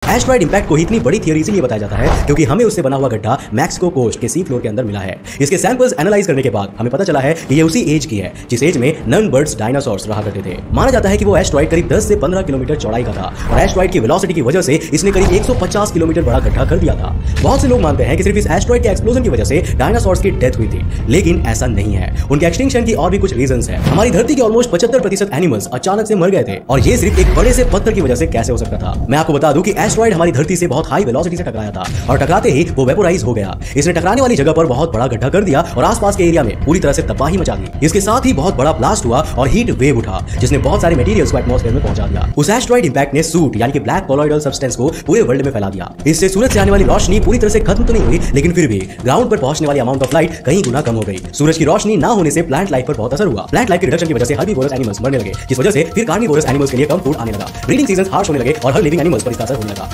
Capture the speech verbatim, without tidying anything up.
Asteroid impact को इतनी बड़ी थियरी इसीलिए बताया जाता है क्योंकि हमें उससे बना हुआ गड्ढा मैक्सिको कोस्ट के सी फ्लोर के अंदर मिला है। इसके सैंपल्स एनालाइज करने के बाद हमें पता चला है कि ये उसी एज की है जिस एज में नन बर्ड्स डायनासोर्स रहा करते थे। माना जाता है कि वो एस्ट्रॉइड करीब दस से पंद्रह किलोमीटर चौड़ाई का था और एस्ट्रॉइड की वेलोसिटी की वजह से इसने करीब एक सौ पचास किलोमीटर बड़ा गड्ढा कर दिया था। बहुत से लोग मानते हैं कि सिर्फ इस एस्ट्रॉइड के एक्सप्लोजन की वजह से डायनासोर्स की डेथ हुई थी, लेकिन ऐसा नहीं है। उनके एक्सटिंक्शन की और भी कुछ रीजंस हैं। हमारी धरती के ऑलमोस्ट पचहत्तर प्रतिशत एनिमल्स अचानक से मर गए थे और ये सिर्फ एक बड़े से पत्थर की वजह से कैसे हो सकता था। मैं आपको बता दूं कि एस्ट्रॉइड हमारी धरती से बहुत हाई वेलोसिटी से टकराया था और टकराते ही वो वेपोराइज हो गया। इसने टकराने वाली जगह पर बहुत बड़ा गड्ढा कर दिया और आसपास के एरिया में पूरी तरह से तबाही मचा दी। इसके साथ ही बहुत बड़ा ब्लास्ट हुआ और हीट वेव उठा जिसने बहुत सारे मटेरियल्स को एटमॉस्फेयर में पहुंचा दिया। उस एस्ट्रॉइड इंपैक्ट ने सूट यानी कि ब्लैक कोलॉइडल सब्सटेंस को पूरे वर्ल्ड में फैला दिया। इससे सूरज से आने वाली रोशनी पूरी तरह से खत्म तो नहीं हुई, लेकिन फिर भी ग्राउंड पर पहुंचने वाली अमाउंट ऑफ लाइट कई गुना कम हो गई। सूरज की रोशनी ना होने से प्लांट लाइफ पर बहुत असर हुआ। प्लांट लाइफ के रिडक्शन की वजह से हर्बीवोरस एनिमल्स मरने लगे, जिस वजह से फिर कार्निवोरस एनिमल्स के लिए कम फूड आने लगा। ब्रीडिंग सीजन हार्श होने लगे और हर लिविंग एनिमल्स पर इसका असर होने लगा।